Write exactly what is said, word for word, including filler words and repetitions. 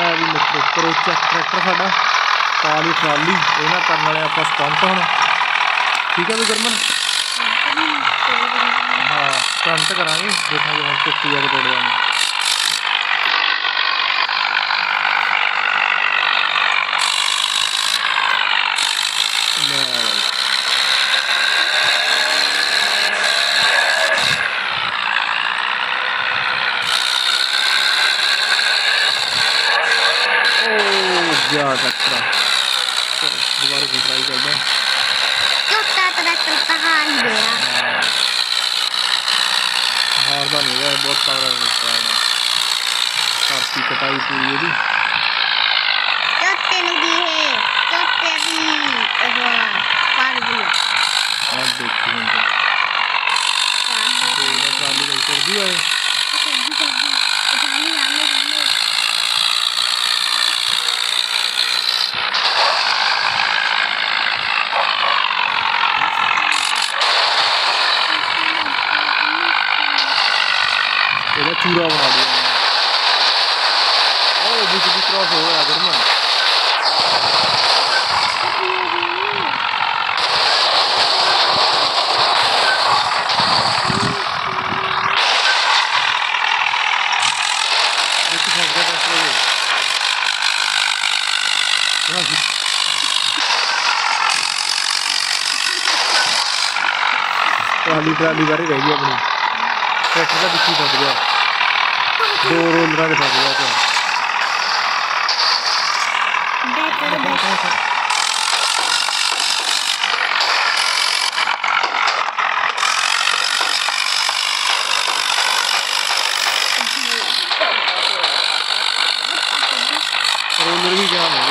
भी मित्रों करो चैक ट्रैक्टर साडा काली ट्राली इन्हां करन वाले आपां स्टंट हुण ठीक है भी गुरमन हाँ स्टंट करांगे देखांगे हुण टुट्टी जाके तोड़ जाने गया ट्रैक्टर दोबारा से ट्राई कर दें छोटा ट्रैक्टर कहाँ ही गया हारदा नहीं है बहुत तगड़ा होता है धरती कटाई पूरी है छोटे नदी है छोटे भी पार दिया आप देखिए ट्राली का कर दिया है चूरा बना दिया ओ बीच बीच क्रॉस हो गया गुरमन ट्राली ट्राली बारी रह गई अपनी ट्रैक्टर का पिछू फस गया दो रोलर के फस गया क्या रोलर भी क्या है